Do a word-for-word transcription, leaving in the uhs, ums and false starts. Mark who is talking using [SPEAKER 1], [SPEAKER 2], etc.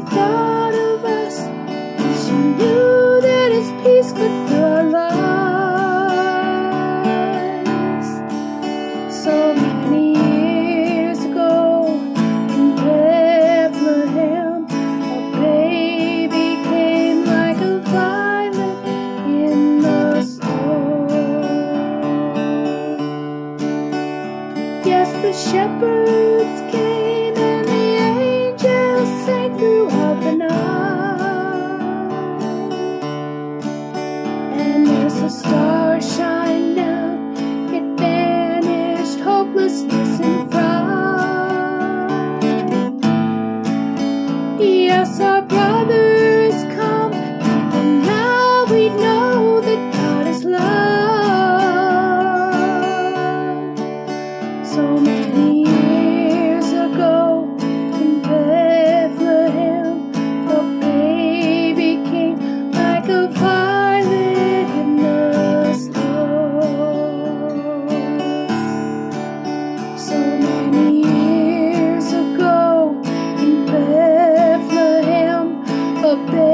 [SPEAKER 1] thought of us, and she knew that his peace could fill our lives. So many years ago in Bethlehem, a baby came like a violet in the storm. Yes, the shepherds came and the angels sang throughout the night. And as the stars shine down, it banished hopelessness and fright. Yes, our brothers come, and now we know that God is love. So many years ago in Bethlehem, a baby came like a violet in the storm. So many years ago in Bethlehem, a baby